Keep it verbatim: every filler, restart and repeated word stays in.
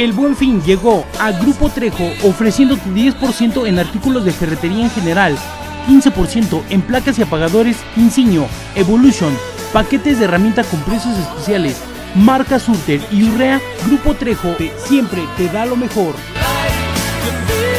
El Buen Fin llegó a Grupo Trejo ofreciéndote diez por ciento en artículos de ferretería en general, quince por ciento en placas y apagadores Insigno, Evolution, paquetes de herramienta con precios especiales, marca Surter y Urrea. Grupo Trejo siempre te da lo mejor.